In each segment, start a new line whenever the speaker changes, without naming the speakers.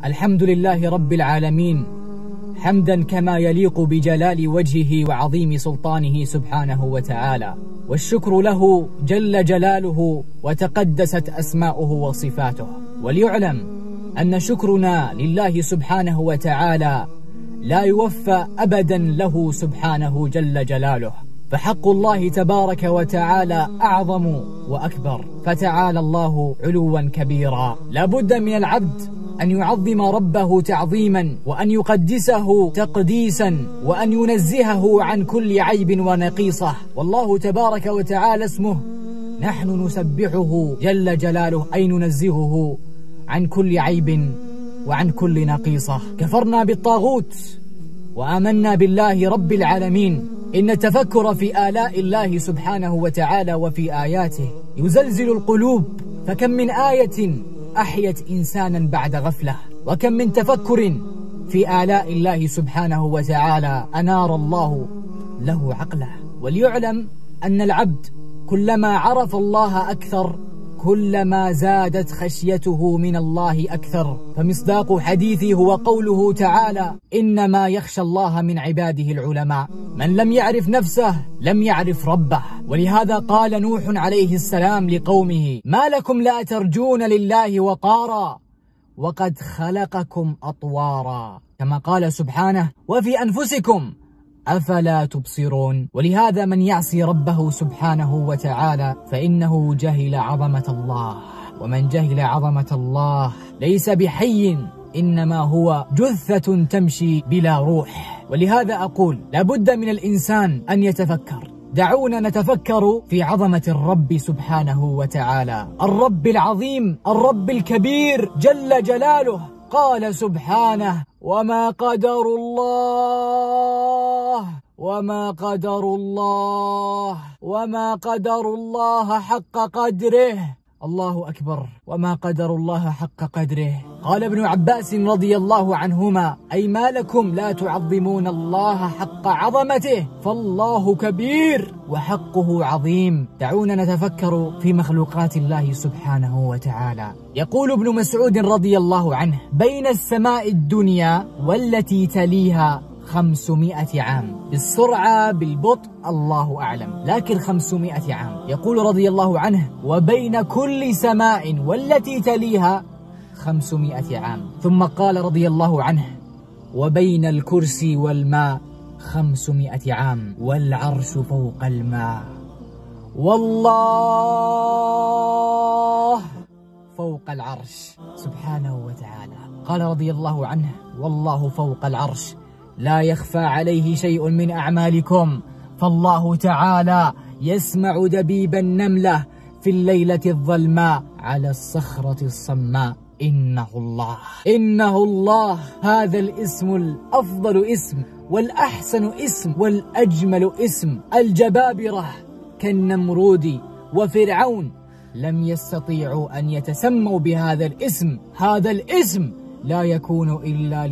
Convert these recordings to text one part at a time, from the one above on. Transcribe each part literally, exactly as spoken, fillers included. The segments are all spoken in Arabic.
الحمد لله رب العالمين، حمدا كما يليق بجلال وجهه وعظيم سلطانه سبحانه وتعالى، والشكر له جل جلاله وتقدست أسماؤه وصفاته. وليعلم أن شكرنا لله سبحانه وتعالى لا يوفى أبدا له سبحانه جل جلاله، فحق الله تبارك وتعالى أعظم وأكبر، فتعالى الله علوا كبيرا. لا بد من العبد أن يعظم ربه تعظيما، وأن يقدسه تقديسا، وأن ينزهه عن كل عيب ونقيصة. والله تبارك وتعالى اسمه، نحن نسبحه جل جلاله، أي ننزهه عن كل عيب وعن كل نقيصة. كفرنا بالطاغوت وآمنا بالله رب العالمين. إن التفكر في آلاء الله سبحانه وتعالى وفي آياته يزلزل القلوب، فكم من آية أحيت إنسانا بعد غفلة، وكم من تفكر في آلاء الله سبحانه وتعالى أنار الله له عقله. وليعلم أن العبد كلما عرف الله أكثر كلما زادت خشيته من الله أكثر، فمصداق حديثي هو قوله تعالى: إنما يخشى الله من عباده العلماء. من لم يعرف نفسه لم يعرف ربه. ولهذا قال نوح عليه السلام لقومه: ما لكم لا ترجون لله وقارا وقد خلقكم أطوارا، كما قال سبحانه: وفي أنفسكم أفلا تبصرون. ولهذا من يعصي ربه سبحانه وتعالى فإنه جهل عظمة الله، ومن جهل عظمة الله ليس بحي، إنما هو جثة تمشي بلا روح. ولهذا أقول لابد من الإنسان أن يتفكر. دعونا نتفكر في عظمة الرب سبحانه وتعالى، الرب العظيم، الرب الكبير جل جلاله. قال سبحانه: وما قدر الله وما قدر الله وما قدر الله حق قدره. الله أكبر، وما قدر الله حق قدره. قال ابن عباس رضي الله عنهما: أي ما لكم لا تعظمون الله حق عظمته، فالله كبير وحقه عظيم. دعونا نتفكر في مخلوقات الله سبحانه وتعالى. يقول ابن مسعود رضي الله عنه: بين السماء الدنيا والتي تليها خمسمائة عام، بالسرعة بالبطء الله أعلم، لكن خمسمائة عام. يقول رضي الله عنه: وبين كل سماء والتي تليها خمسمائة عام. ثم قال رضي الله عنه: وبين الكرسي والماء خمسمائة عام، والعرش فوق الماء، والله فوق العرش سبحانه وتعالى. قال رضي الله عنه: والله فوق العرش لا يخفى عليه شيء من أعمالكم، فالله تعالى يسمع دبيب النملة في الليلة الظلماء على الصخرة الصماء. إنه الله، إنه الله. هذا الاسم الأفضل اسم، والأحسن اسم، والأجمل اسم. الجبابرة كالنمرود وفرعون لم يستطيعوا أن يتسموا بهذا الاسم. هذا الاسم لا يكون إلا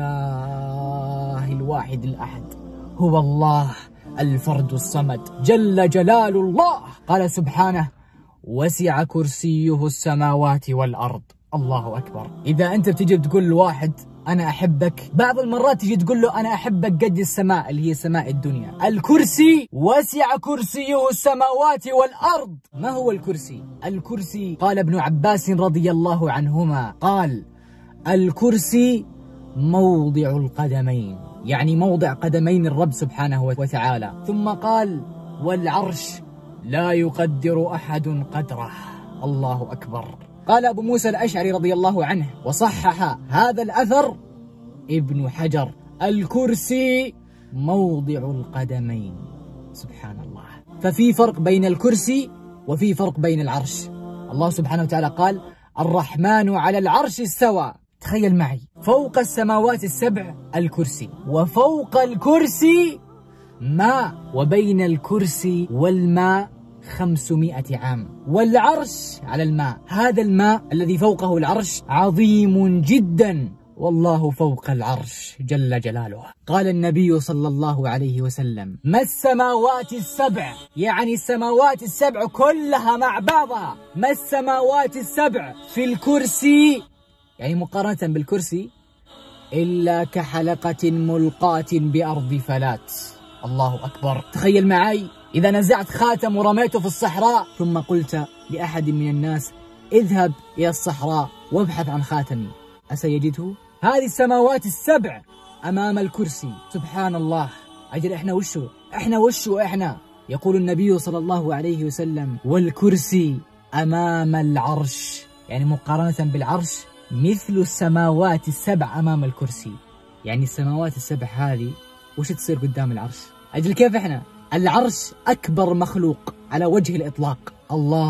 للإله الواحد الأحد، هو الله الفرد الصمد جل جلال الله. قال سبحانه: وسع كرسيه السماوات والأرض. الله أكبر. إذا أنت بتجي تقول لواحد أنا أحبك، بعض المرات تجي تقول له أنا أحبك قد السماء اللي هي سماء الدنيا. الكرسي وسع كرسيه السماوات والأرض. ما هو الكرسي؟ الكرسي قال ابن عباس رضي الله عنهما، قال: الكرسي موضع القدمين، يعني موضع قدمين الرب سبحانه وتعالى. ثم قال: والعرش لا يقدر أحد قدره. الله أكبر. قال أبو موسى الأشعري رضي الله عنه، وصحح هذا الأثر ابن حجر: الكرسي موضع القدمين. سبحان الله. ففي فرق بين الكرسي وفي فرق بين العرش. الله سبحانه وتعالى قال: الرحمن على العرش استوى. تخيل معي، فوق السماوات السبع الكرسي، وفوق الكرسي ماء، وبين الكرسي والماء خمسمائة عام، والعرش على الماء. هذا الماء الذي فوقه العرش عظيم جدا، والله فوق العرش جل جلاله. قال النبي صلى الله عليه وسلم: ما السماوات السبع، يعني السماوات السبع كلها مع بعضها، ما السماوات السبع في الكرسي يعني مقارنة بالكرسي إلا كحلقة ملقاة بأرض فلات. الله أكبر. تخيل معي إذا نزعت خاتم ورميته في الصحراء ثم قلت لأحد من الناس اذهب إلى الصحراء وابحث عن خاتمي، أسيجده؟ هذه السماوات السبع أمام الكرسي. سبحان الله. أجل إحنا وشو إحنا وشو إحنا يقول النبي صلى الله عليه وسلم والكرسي أمام العرش، يعني مقارنة بالعرش مثل السماوات السبع أمام الكرسي. يعني السماوات السبع هذه وش تصير قدام العرش؟ أجل كيف إحنا؟ العرش أكبر مخلوق على وجه الإطلاق، الله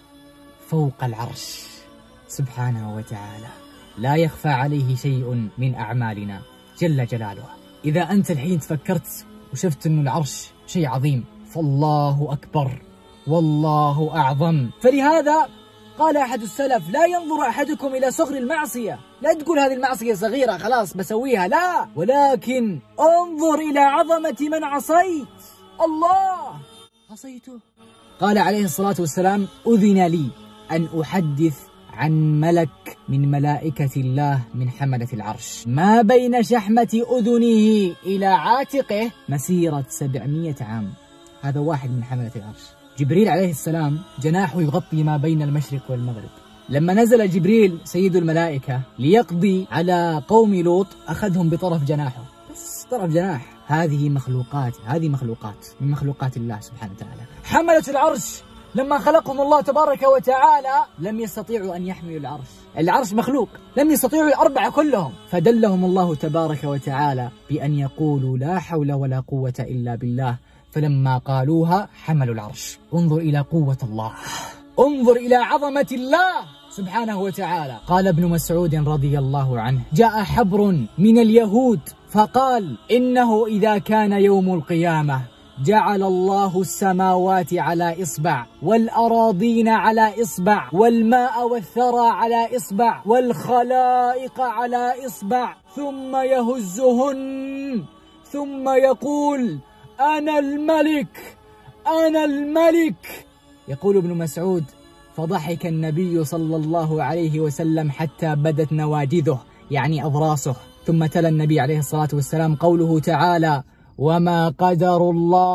فوق العرش سبحانه وتعالى، لا يخفى عليه شيء من أعمالنا جل جلاله. إذا أنت الحين تفكرت وشفت أن العرش شيء عظيم فالله أكبر والله أعظم. فلهذا قال أحد السلف لا ينظر أحدكم إلى صغر المعصية، لا تقول هذه المعصية صغيرة خلاص بسويها، لا، ولكن انظر إلى عظمة من عصيت. الله عصيته. قال عليه الصلاة والسلام أذن لي أن أحدث عن ملك من ملائكة الله من حملة العرش ما بين شحمة أذنه إلى عاتقه مسيرة سبعمائة عام. هذا واحد من حملة العرش. جبريل عليه السلام جناحه يغطي ما بين المشرق والمغرب. لما نزل جبريل سيد الملائكة ليقضي على قوم لوط أخذهم بطرف جناحه، بس طرف جناح. هذه مخلوقات هذه مخلوقات من مخلوقات الله سبحانه وتعالى. حملة العرش لما خلقهم الله تبارك وتعالى لم يستطيعوا أن يحملوا العرش، العرش مخلوق، لم يستطيعوا الأربعة كلهم، فدلهم الله تبارك وتعالى بأن يقولوا لا حول ولا قوة إلا بالله، فلما قالوها حملوا العرش. انظر إلى قوة الله، انظر إلى عظمة الله سبحانه وتعالى. قال ابن مسعود رضي الله عنه جاء حبر من اليهود فقال إنه إذا كان يوم القيامة جعل الله السماوات على إصبع والأراضين على إصبع والماء والثرى على إصبع والخلائق على إصبع ثم يهزهن ثم يقول أنا الملك أنا الملك. يقول ابن مسعود فضحك النبي صلى الله عليه وسلم حتى بدت نواجذه يعني أضراسه، ثم تلا النبي عليه الصلاة والسلام قوله تعالى وما قدر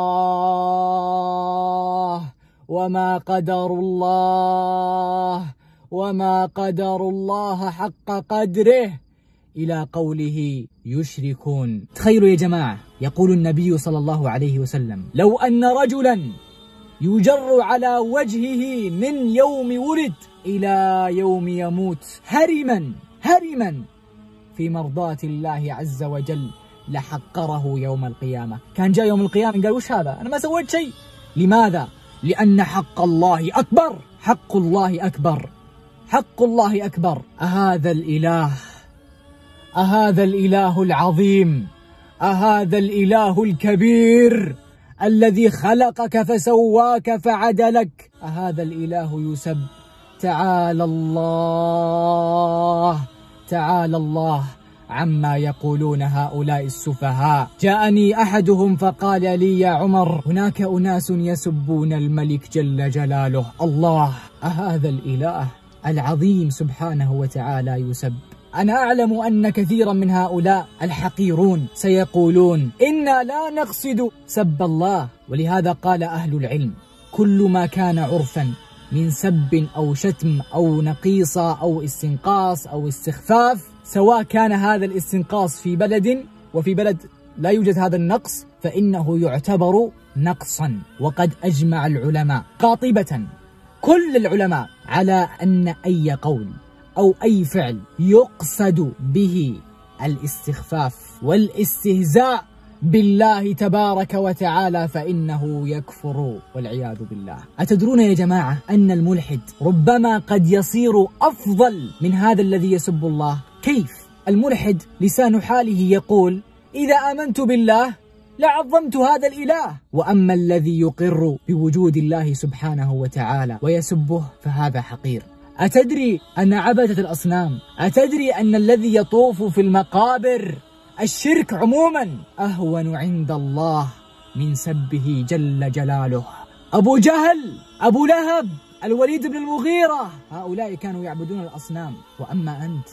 الله وما قدر الله وما قدر الله حق قدره إلى قوله يشركون. تخيلوا يا جماعة، يقول النبي صلى الله عليه وسلم لو أن رجلا يجر على وجهه من يوم ولد إلى يوم يموت هرما هرما في مرضاة الله عز وجل لحقره يوم القيامة. كان جاء يوم القيامة قال وش هذا؟ أنا ما سويت شيء. لماذا؟ لأن حق الله أكبر، حق الله أكبر، حق الله أكبر. أهذا الإله أهذا الإله العظيم أهذا الإله الكبير الذي خلقك فسواك فعدلك أهذا الإله يسب؟ تعالى الله تعالى الله عما يقولون هؤلاء السفهاء. جاءني أحدهم فقال لي يا عمر هناك أناس يسبون الملك جل جلاله. الله أهذا الإله العظيم سبحانه وتعالى يسب؟ أنا أعلم أن كثيرا من هؤلاء الحقيرون سيقولون إنا لا نقصد سب الله، ولهذا قال أهل العلم كل ما كان عرفا من سب أو شتم أو نقيصة أو استنقاص أو استخفاف، سواء كان هذا الاستنقاص في بلد وفي بلد لا يوجد هذا النقص فإنه يعتبر نقصا. وقد أجمع العلماء قاطبة كل العلماء على أن أي قول أو أي فعل يقصد به الاستخفاف والاستهزاء بالله تبارك وتعالى فإنه يكفر والعياذ بالله. أتدرون يا جماعة أن الملحد ربما قد يصير أفضل من هذا الذي يسب الله؟ كيف؟ الملحد لسان حاله يقول إذا آمنت بالله لعظمت هذا الإله، وأما الذي يقر بوجود الله سبحانه وتعالى ويسبه فهذا حقير. أتدري أن عبدة الأصنام، أتدري أن الذي يطوف في المقابر الشرك عموما أهون عند الله من سبه جل جلاله؟ أبو جهل، أبو لهب، الوليد بن المغيرة، هؤلاء كانوا يعبدون الأصنام، وأما أنت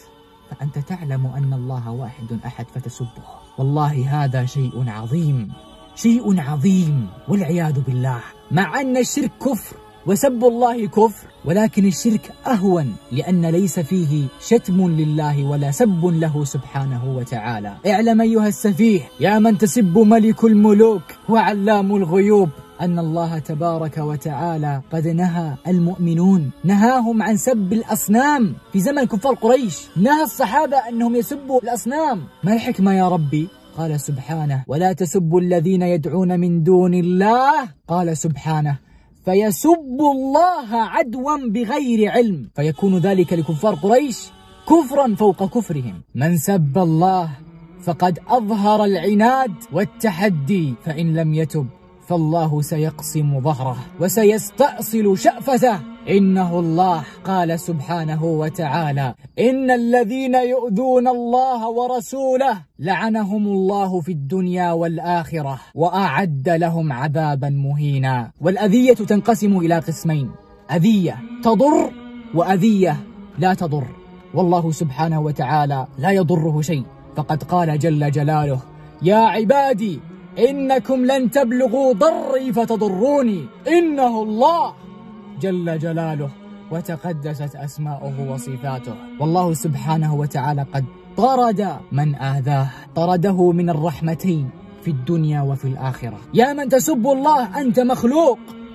فأنت تعلم أن الله واحد أحد فتسبه. والله هذا شيء عظيم، شيء عظيم والعياذ بالله. مع أن الشرك كفر وسب الله كفر، ولكن الشرك أهون لأن ليس فيه شتم لله ولا سب له سبحانه وتعالى. اعلم أيها السفيه يا من تسب ملك الملوك وعلام الغيوب أن الله تبارك وتعالى قد نهى المؤمنون، نهاهم عن سب الأصنام في زمن كفار قريش، نهى الصحابة أنهم يسبوا الأصنام. ما الحكمة يا ربي؟ قال سبحانه: ولا تسبوا الذين يدعون من دون الله. قال سبحانه: فيسبوا الله عدوا بغير علم، فيكون ذلك لكفار قريش كفرا فوق كفرهم. من سب الله فقد أظهر العناد والتحدي، فإن لم يتب فالله سيقسم ظهره وسيستأصل شأفته، إنه الله. قال سبحانه وتعالى: إن الذين يؤذون الله ورسوله لعنهم الله في الدنيا والآخرة وأعد لهم عذابا مهينا. والأذية تنقسم إلى قسمين: أذية تضر وأذية لا تضر، والله سبحانه وتعالى لا يضره شيء، فقد قال جل جلاله: يا عبادي إنكم لن تبلغوا ضري فتضروني إنه الله جل جلاله وتقدست أسماؤه وصفاته. والله سبحانه وتعالى قد طرد من آذاه، طرده من الرحمتين في الدنيا وفي الآخرة. يا من تسب الله أنت مخلوق،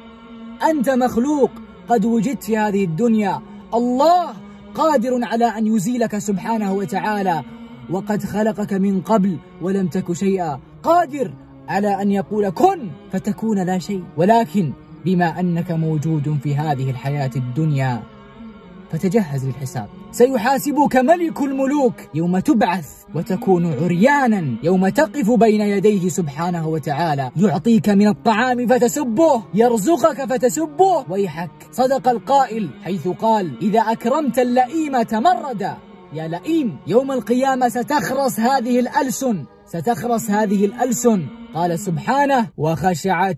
أنت مخلوق قد وجدت في هذه الدنيا، الله قادر على أن يزيلك سبحانه وتعالى، وقد خلقك من قبل ولم تك شيئا، قادر على أن يقول كن فتكون لا شيء. ولكن بما أنك موجود في هذه الحياة الدنيا فتجهز للحساب، سيحاسبك ملك الملوك يوم تبعث وتكون عريانا، يوم تقف بين يديه سبحانه وتعالى، يعطيك من الطعام فتسبه، يرزقك فتسبه. ويحك، صدق القائل حيث قال: إذا أكرمت اللئيم تمردا. يا لئيم، يوم القيامة ستخرس هذه الألسن، ستخرس هذه الألسن. قال سبحانه: وخشعت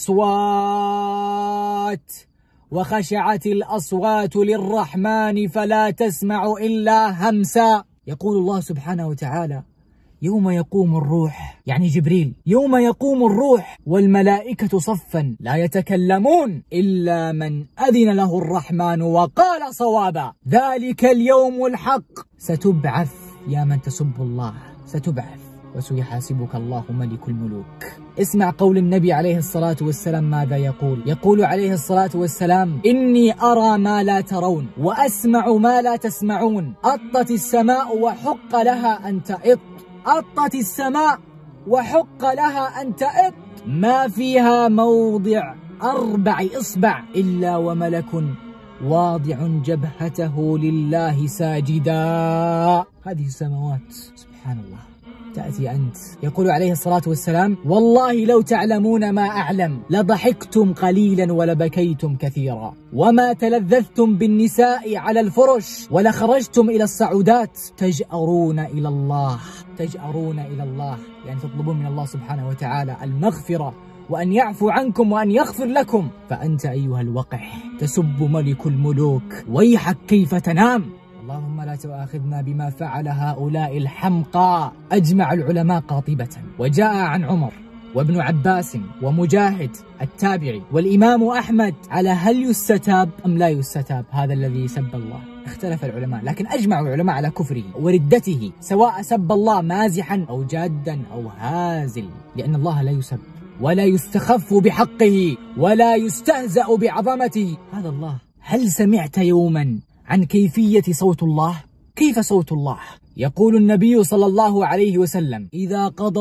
الأصوات وخشعت الأصوات للرحمن فلا تسمع إلا همسا. يقول الله سبحانه وتعالى: يوم يقوم الروح، يعني جبريل، يوم يقوم الروح والملائكة صفا لا يتكلمون إلا من أذن له الرحمن وقال صوابا، ذلك اليوم الحق. ستبعث يا من تسب الله، ستبعث وسيحاسبك الله ملك الملوك. اسمع قول النبي عليه الصلاة والسلام ماذا يقول. يقول عليه الصلاة والسلام: إني أرى ما لا ترون وأسمع ما لا تسمعون. أطت السماء وحق لها أن تئط، أطت السماء وحق لها أن تئط، ما فيها موضع أربع إصبع إلا وملك واضع جبهته لله ساجدا. هذه السماوات سبحان الله تأتي أنت. يقول عليه الصلاة والسلام: والله لو تعلمون ما أعلم لضحكتم قليلا ولبكيتم كثيرا، وما تلذذتم بالنساء على الفرش ولخرجتم إلى الصعودات. تجأرون إلى الله، تجأرون إلى الله، يعني تطلبون من الله سبحانه وتعالى المغفرة وأن يعفو عنكم وأن يغفر لكم. فأنت أيها الوقح تسب ملك الملوك، ويحك كيف تنام. اللهم لا تؤاخذنا بما فعل هؤلاء الحمقى. أجمع العلماء قاطبة، وجاء عن عمر وابن عباس ومجاهد التابعي والإمام أحمد على هل يستتاب أم لا يستتاب هذا الذي سب الله. اختلف العلماء، لكن أجمعوا العلماء على كفره وردته، سواء سب الله مازحا أو جادا أو هازل، لأن الله لا يسب ولا يستخف بحقه ولا يستهزأ بعظمته. هذا الله. هل سمعت يوما عن كيفية صوت الله؟ كيف صوت الله؟ يقول النبي صلى الله عليه وسلم: إذا قضى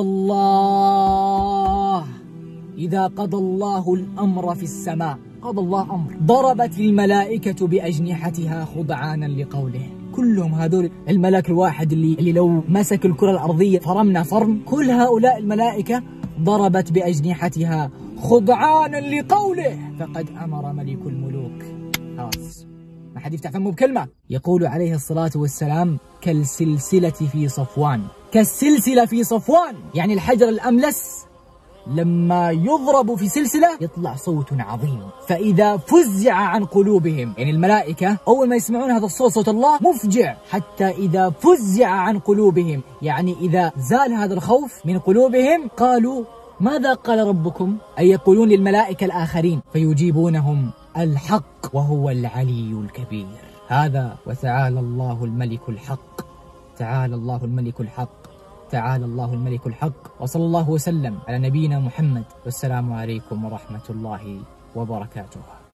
الله إذا قضى الله الأمر في السماء، قضى الله أمر، ضربت الملائكة بأجنحتها خضعانا لقوله. كلهم هذول الملك الواحد اللي, اللي لو مسك الكرة الأرضية فرمنا فرم، كل هؤلاء الملائكة ضربت بأجنحتها خضعانا لقوله، فقد أمر ملك الملوك. خلاص ما حد يفتح فمه بكلمة. يقول عليه الصلاة والسلام: كالسلسلة في صفوان. كالسلسلة في صفوان، يعني الحجر الأملس لما يضرب في سلسلة يطلع صوت عظيم، فإذا فزع عن قلوبهم، يعني الملائكة أول ما يسمعون هذا الصوت صوت الله مفجع، حتى إذا فزع عن قلوبهم، يعني إذا زال هذا الخوف من قلوبهم، قالوا ماذا قال ربكم؟ أي يقولون للملائكة الآخرين، فيجيبونهم الحق وهو العلي الكبير. هذا وتعالى الله الملك الحق، تعالى الله الملك الحق، تعالى الله الملك الحق. وصلى الله وسلم على نبينا محمد، والسلام عليكم ورحمة الله وبركاته.